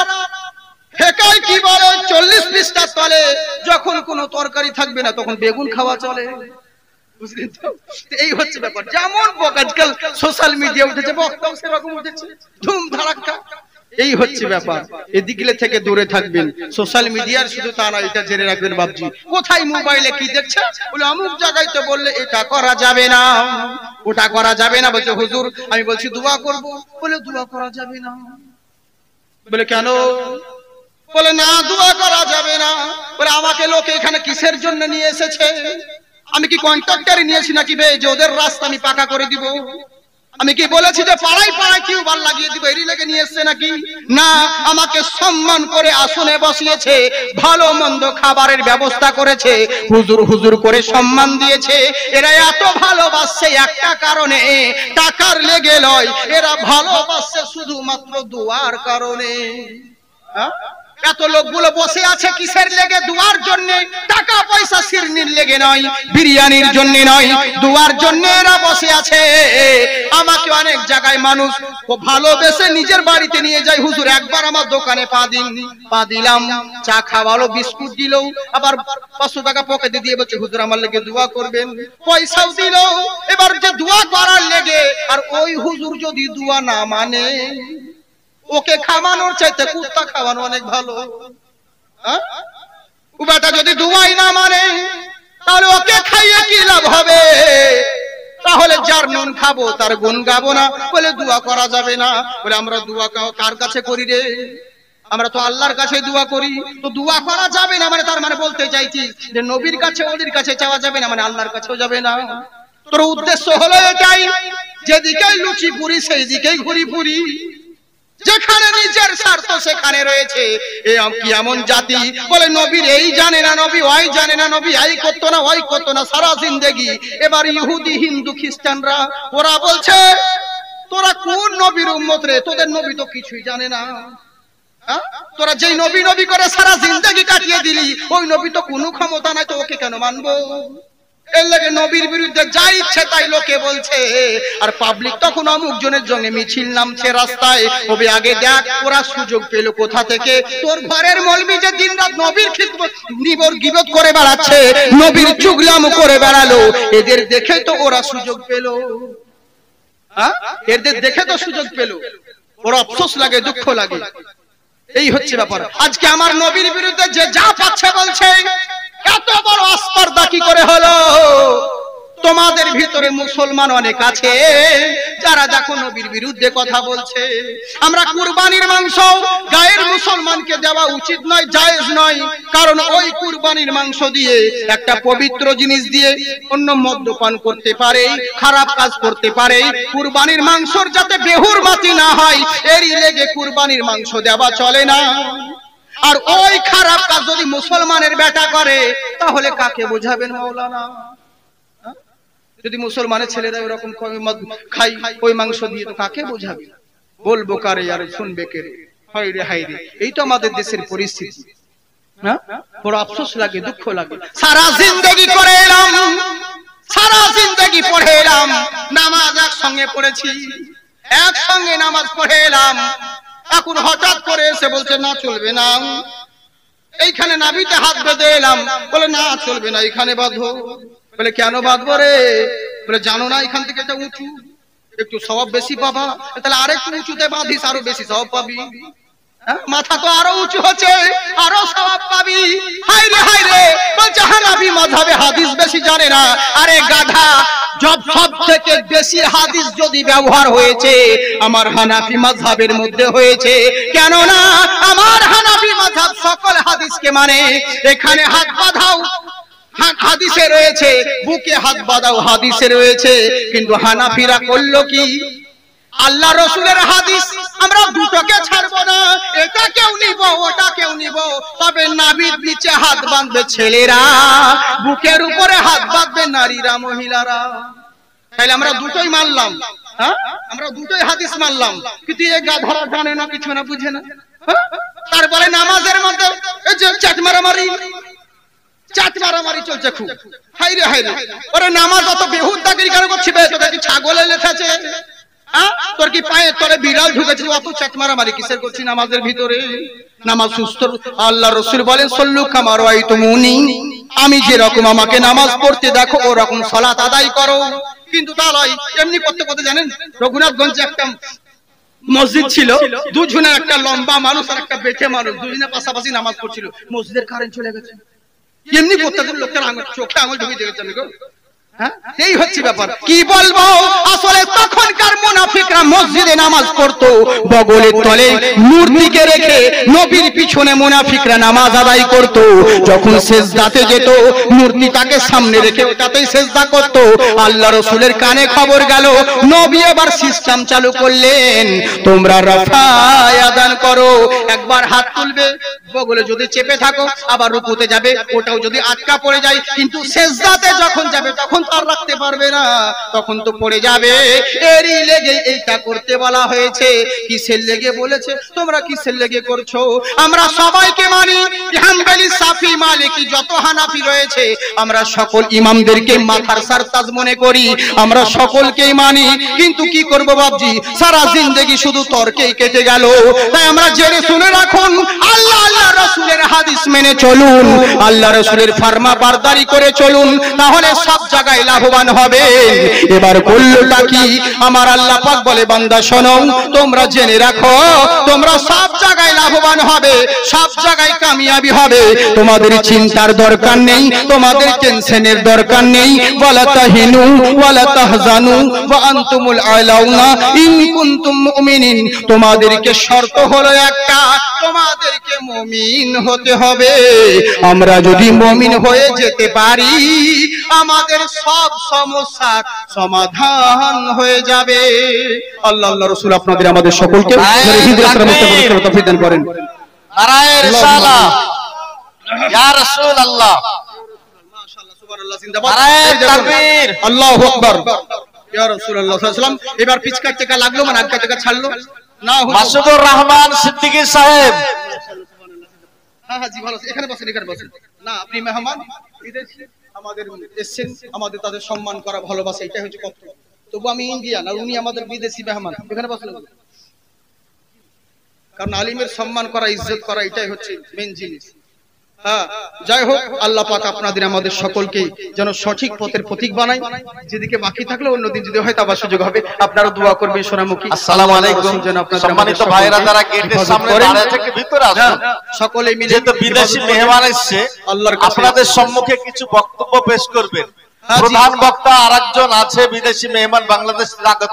হেকাই কি বলে চল্লিশ পৃষ্ঠার তলে যখন কোনো তরকারি থাকবে না তখন বেগুন খাওয়া চলে, বুঝলেন তো? এই হচ্ছে ব্যাপার। যেমন আজকাল সোশ্যাল মিডিয়া উঠেছে, বক্তাও সেরকম উঠেছে, ধুম ধারাক্কা। এই হচ্ছে ব্যাপার। এদিকে থেকে দূরে থাকবেন। সোশ্যাল মিডিয়ার শুধু তা না, এটা জেনে রাখবেন বাবজি, কোথায় মোবাইলে কি দেখছে, বলে অমুক জায়গায় তো বললে এটা করা যাবে না, ওটা করা যাবে না। বলছে হুজুর আমি বলছি দোয়া করব। বলে দোয়া করা যাবে না। বলে কেন? বলে না দোয়া করা যাবে না। বলে আমাকে লোকে এখানে কিসের জন্য নিয়ে এসেছে? আমি কি কন্ট্রাক্টরি নিয়েছি নাকি বে যে ওদের রাস্তা আমি পাকা করে দিব? আমি কি বলেছি যে পাড়ায় পাড়ায় টিউবওয়েল লাগিয়ে দিব, এরই লেগে নিয়ে এসছে নাকি? না, আমাকে সম্মান করে আসনে বসিয়েছে, ভালো মন্দ খাবারের ব্যবস্থা করেছে, হুজুর হুজুর করে সম্মান দিয়েছে। এরা এত ভালোবাসছে একটা কারণে, টাকার লেগে নয়, এরা ভালোবাসছে শুধুমাত্র দোয়ার কারণে। হ্যাঁ, এত লোকগুলো বসে আছে কিসের লেগে? দুয়ার জন্য। টাকা পয়সা শিরনির লেগে নয়, বিরিয়ানির জন্য নয়, দুয়ার জন্য এরা বসে আছে। আমাকে অনেক জায়গায় মানুষ ভালোবেসে নিজের বাড়িতে নিয়ে যায়, হুজুর একবার আমার দোকানে পা দিন, পা দিলাম, চা খাওয়ালো, বিস্কুট দিল, আবার পাঁচশো টাকা পকেটে দিয়ে বলছে হুজুর আমার লেগে দোয়া করবেন, পয়সাও দিল। এবার যে দোয়া করার লেগে, আর ওই হুজুর যদি দোয়া না মানে, ওকে খাওয়ানোর চাইতে কুত্তা খাওয়ানো অনেক ভালো। ও বেটা যদি দুয়াই না মানে, তাহলে ওকে খাইয়ে কি লাভ হবে? তাহলে যার নুন খাবো তার গুণ গাবো না। বলে দোয়া করা যাবে না। বলে আমরা দোয়া কার কাছে করি রে? আমরা তো আল্লাহর কাছে দোয়া করি। তো দোয়া করা যাবে না মানে তার মানে বলতে চাইছি যে নবীর কাছে ওদের কাছে চাওয়া যাবে না, মানে আল্লাহর কাছেও যাবে না। তোর উদ্দেশ্য হলো এটাই, যেদিকেই লুচি পুরি সেই দিকেই ঘুরি পুরি, যেখানে নিজের স্বার্থ সেখানে রয়েছে। কি এমন জাতি? বলে নবীর এই জানে না, নবী ওই জানে না, নবী এই করতো না ওই করতো না, সারা জিন্দেগি। এবার ইহুদি হিন্দু খ্রিস্টানরা ওরা বলছে তোরা কোন নবীর উম্মত রে? তোদের নবী তো কিছুই জানে না। তোরা যেই নবী নবী করে সারা জিন্দেগি কাটিয়ে দিলি, ওই নবী তো কোনো ক্ষমতা নাই, তো ওকে কেন মানবো? এর লাগে নবীর বিরুদ্ধে যা ইচ্ছে তাই লোকে বলছে। আর পাবলিক তখন অমুক জনের জন্য মিছিল নামছে রাস্তায়। ওবে আগে দেখ ওরা সুযোগ পেল কোথা থেকে? তোর ঘরের মলবি যে দিনরাত নবীর খিদমত নিবর গিবত করে বেড়াচ্ছে, নবীর চুগলাম করে বেড়ালো, এদের দেখে তো ওরা সুযোগ পেল। হ্যাঁ, এদের দেখে তো সুযোগ পেল। ওর আফসোস লাগে, দুঃখ লাগে। এই হচ্ছে ব্যাপার। আজকে আমার নবীর বিরুদ্ধে যে যা পাচ্ছে বলছে, এত বড় আসপর্দা কি করে হলো? তোমাদের ভিতরে মুসলমান অনেক আছে যারা দেখো নবীর বিরুদ্ধে কথা বলছে। আমরা কুরবানির মাংস গায়ের মুসলমানকে দেওয়া উচিত নয়, জায়েজ নয়, কারণ ওই কুরবানির মাংস দিয়ে একটা পবিত্র জিনিস দিয়ে অন্য মদ্যপান করতে পারে, খারাপ কাজ করতে পারে। কুরবানির মাংসর যাতে বেহুরমাতি না হয় এরই লেগে কুরবানির মাংস দেওয়া চলে না। আর ওই খারাপ কাজ যদি মুসলমানের বেটা করে তাহলে কাকে বোঝাবেন মাওলানা? যদি মুসলমানের ছেলেরা এরকম খাই ওই মাংস দিয়ে, তো কাকে বোঝাবে? বলবো কারে আর শুনবে কে? হাই রে হাই রে, এই তো আমাদের দেশের পরিস্থিতি। না বড় আফসোস লাগে, দুঃখ লাগে। সারা জিন্দেগি করে এলাম, সারা জিন্দেগি পড়ে এলাম, নামাজ একসঙ্গে পড়েছি, একসঙ্গে নামাজ পড়ে এলাম, এখন হঠাৎ করে এসে বলছে না চলবে না। এইখানে নাভিতে হাত বেঁধে এলাম, বলে না চলবে না, এখানে বাঁধো। বলে কেন বাঁধবো রে? বলে জানো না এখান থেকে এটা উঁচু, একটু সওয়াব বেশি পাবা, তাহলে আরেকটু উঁচুতে বাঁধিস, আরো বেশি সওয়াব পাবি। মাথা তো আরো উঁচু হচ্ছে, আরো সওয়াব পাবি। হাই রে হাই রে, বলছে হানাফি মাযহাবে হাদিস বেশি জানে না। আরে গাধা, সব থেকে বেশি হাদিস যদি ব্যবহার হয়েছে আমার হানাফি মাযহাবের মধ্যে হয়েছে। কেননা আমার হানাফি মাযহাব সকল হাদিসকে মানে। এখানে হাত বাঁধাও হাদিসে রয়েছে, বুকে হাত বাঁধাও হাদিসে রয়েছে, কিন্তু হানাফিরা করলো কি? আল্লাহ রসুলের হাদিস আমরা দুটোকে ছাড়বো না, এটা কেউ নিব ওটা কেউ নিব, তবে নাভির নিচে হাত বাঁধবে ছেলেরা, বুকের উপরে হাত বাঁধবে নারীরা, মহিলারা। তাহলে আমরা দুটোই মানলাম, হ্যাঁ আমরা দুটোই হাদিস মানলাম, কিন্তু এই গাধারা জানে না, কিছু না, বুঝে না। তারপরে নামাজের মধ্যে এই যে চাট মারামারি, চাট মারামারি চলছে খুব। হাই রে হাই রে, ওরে নামাজ অত বেহুদাগিরি কেন করছিস? তোকে কি ছাগলে লেখেছে? তোর কি পায়ে তোরে বিড়াল ঢুকেছে? অত চাট মারামারি কিসের করছিস নামাজের ভিতরে? নামাজ সুস্থ। আল্লাহ রাসূল বলেন সল্লু কামা রাআইতুমুনি, আমি যেরকম আমাকে নামাজ পড়তে দেখো ওরকম সালাত আদায় করো। কিন্তু তা নয়, এমনি করতে করতে জানেন রঘুনাথগঞ্জে একটা মসজিদ ছিল, দুজনের একটা লম্বা মানুষ আর একটা বেঁটে মানুষ, দুজনে পাশাপাশি নামাজ পড়ছিল, মসজিদের কারেন্ট চলে গেছে। এমনি করতে লোকটার আঙুল চোখে আঙুল ঢুকে গেছে। এই হচ্ছে ব্যাপার। কি বলবো, আসলে তখনকার মুনাফিকরা মসজিদে নামাজ পড়তো বগলের তলে মূর্তিকে রেখে, নবীর পিছনে মুনাফিকরা নামাজ আদায় করত। যখন সেজদাতে যেত মূর্তিটাকে সামনে রেখে ওটাতেই সেজদা করত। আল্লাহ রাসূলের কানে খবর গেল, নবী এবার সিস্টেম চালু করলেন, তোমরা রাফায় আদান করো, একবার হাত তুলবে বগলে যদি চেপে থাকো, আবার রুকুতে যাবে, ওটাও যদি আটকা পড়ে যায়, কিন্তু সেজদাতে যখন যাবে তখন আর রাখতে পারবে না, তখন তো পড়ে যাবে। এরই লেগে এইটা করতে বলা হয়েছে। কিসের লেগে বলেছে? তোমরা কিসের লেগে করছো? আমরা সবাইকে মানি, হাম্বলি, শাফি, মালিকি, যত হানাফি রয়েছে আমরা সকল ইমামদেরকে মাথার সারতাজ মনে করি, আমরা সকলকেই মানি। কিন্তু কি করব বাপজি, সারা জিন্দেগি শুধু তর্কেই কেটে গেল। তাই আমরা জেনে শুনে রাখুন, আল্লাহ আল্লাহ রাসূলের হাদিস মেনে চলুন, আল্লাহ রাসূলের ফরমা বারদারি করে চলুন, তাহলে সব জায়গায় লাভবান হবে। এবার করলোটা কি? আমার আল্লাহ পাক বলে, বান্দা শোনো, তোমরা জেনে রাখো, তোমরা সব জায়গায় লাভবান হবে, সব জায়গায় কামিয়াবি হবে। তোমাদের চিন্তার দরকার নেই, তোমাদের টেনশনের দরকার নেই। ওয়ালা তাহিনু ওয়ালা তাহজানু ওয়া আনতুমুল আলাউনা ইন কুনতুম মুমিনিন। তোমাদেরকে শর্ত হলো একটা, তোমাদেরকে মুমিন হতে হবে। আমরা যদি মুমিন হয়ে যেতে পারি আমাদের সব সমস্যার সমাধান হয়ে যাবে। আল্লাহ আল্লাহ রাসূল আপনাদের আমাদের সকলকে হিদায়াতের মুস্তাফা তৌফিক দান করেন। নারায়ে রিসালাহ, ইয়া রাসূলুল্লাহ, মাশাআল্লাহ, সুবহানাল্লাহ, জিন্দাবাদ, নারায়ে তাকবীর, আল্লাহু আকবার, ইয়া রাসূলুল্লাহ সাল্লাল্লাহু আলাইহি ওয়াসাল্লাম। এবার পিছকার থেকে লাগলো, মানে আগে থেকে ছাড়লো না। মাসুদুর রহমান সিদ্দিকী সাহেব, হ্যাঁ হ্যাঁ জি ভালো, এখানে বসেন, এখানে বসেন। না আপনি মেহমান, বিদেশি আমাদের এসেছেন, আমাদের তাদের সম্মান করা, ভালোবাসা, এটাই হচ্ছে কর্তব্য। তবু আমি ইন্ডিয়ান আর উনি আমাদের বিদেশি মেহমান, এখানে বসলেন। কারণ আলিমের সম্মান করা, ইজ্জত করা, এটাই হচ্ছে মেন জিনিস। হ্যাঁ, যাই হোক আল্লাহ পাক আপনাদের আমাদের সকলকে যেন সঠিক পথের প্রতীক বানায়। যেদিকে বাকি থাকলে অন্যদিন যদি হয় আবার সুযোগ হবে। আপনারা দোয়া করবেন সোনামুখী। আসসালামু আলাইকুম। সম্মানিত ভাইরা যারা গেটের সামনে দাঁড়িয়ে থেকে ভিতরে আসুন, সকলে মিলে যেহেতু বিদেশি মেহমান এসেছে আপনাদের সম্মুখে কিছু বক্তব্য পেশ করবেন। প্রধান বক্তা আরেকজন আছে বিদেশি মেহমান বাংলাদেশ আগত।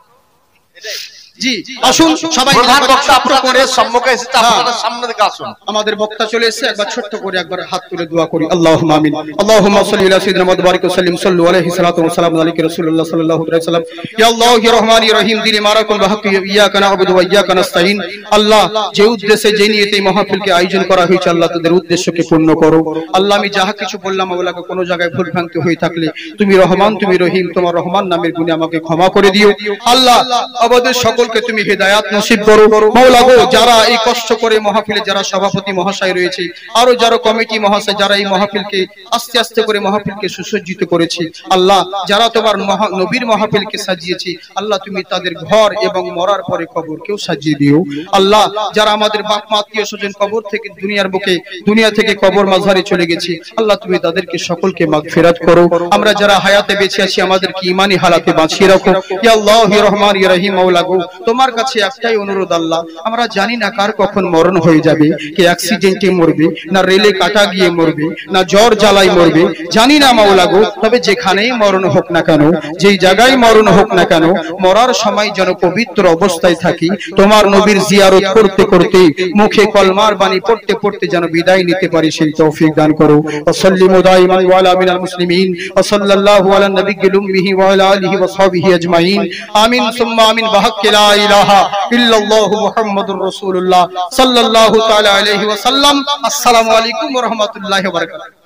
জি আসুন সবাই প্রধান বক্তা আপনাদের সম্মুখে এসেছে, আপনাদের সামনে দিকে আসুন। আমাদের বক্তা চলে এসেছে, একবার ছোট্ট করে একবার হাত তুলে দোয়া করি। আল্লাহুম্মা আমিন। আল্লাহুম্মা সাল্লি আলা সাইয়্যিদিনা মুহাম্মাদ ওয়া বারিক ওয়া সাল্লিম সাল্লু আলাইহি সাল্লাতু ওয়া সালামু আলাইকা রাসূলুল্লাহ সাল্লাল্লাহু আলাইহি ওয়াসাল্লাম। ইয়া আল্লাহ ইয়া রহমান ইয়া রহিম দিনে মারাকুম বিহাক্কি ইয়াকা না'বুদু ওয়া ইয়াকা নাস্তাইন। আল্লাহ যে উদ্দেশ্যে যে নিয়তে এই মাহফিলকে আয়োজন করা হয়েছে আল্লাহ তাদের উদ্দেশ্যকে পূর্ণ করো। আল্লাহ আমি যাহা কিছু বললাম আল্লাহকে কোনো জায়গায় ভুল ভ্রান্তি হয়ে থাকলে তুমি রহমান তুমি রহিম তোমার রহমান নামের গুণে আমাকে ক্ষমা করে দিও। আল্লাহ আমাদের সকলকে তুমি হিদায়াত নসিব করো। মাওলা গো, যারা এই কষ্ট করে মাহফিলে যারা সভাপতি মহাশয় রয়েছে, আরো যারা কমিটি মহাশয় যারা এই মাহফিলকে আস্তে আস্তে করে মাহফিলকে সুসজ্জিত করেছে, আল্লাহ যারা তোমার নবীর মাহফিলকে সাজিয়েছে আল্লাহ তুমি তাদের ঘর এবং মরার পরে কবরকেও সাজিয়ে দিও। আল্লাহ যারা আমাদের বাপ মা আত্মীয় স্বজন কবর থেকে দুনিয়ার বুকে দুনিয়া থেকে কবর মাঝারে চলে গেছে আল্লাহ তুমি তাদেরকে সকলকে মাগফিরাত করো। আমরা যারা হায়াতে বেঁচে আছি আমাদেরকে ঈমানি হালাতে বাঁচিয়ে রাখো। ইয়া আল্লাহ ইয়া রহমান ইয়া রহিম। মাওলা গো, তোমার কাছে একটাই অনুরোধ আল্লাহ, আমরা জানি না কার কখন মরণ হয়ে যাবে, কে অ্যাক্সিডেন্টে মরবে, না রেলে কাটা গিয়ে মরবে, না জ্বর জ্বালায় মরবে, জানি না মাওলা গো। তবে যেখানেই মরণ হোক না কেন, যেই জায়গায় মরণ হোক না কেন, মরার সময় যেন পবিত্র অবস্থায় থাকি, তোমার নবীর জিয়ারত করতে করতে মুখে কলমার বাণী পড়তে পড়তে যেন বিদায় নিতে পারি সেই তৌফিক দান করো। ওয়াসাল্লিমু দাইমান ওয়া আলা মিনাল মুসলিমিন ওয়া সাল্লাল্লাহু আলা নবিয়্যিল উম্মিহি ওয়া আলা আলিহি ওয়া সাহবিহি আজমাইন। আমিন সুম্মা আমিন। বিহাক্কি লা ইলাহা ইল্লাল্লাহু মুহাম্মাদুর রাসূলুল্লাহ সাল্লাল্লাহু তাআলা আলাইহি ওয়া সাল্লাম। আসসালামু আলাইকুম ওয়া রাহমাতুল্লাহি ওয়া বারাকাতুহু।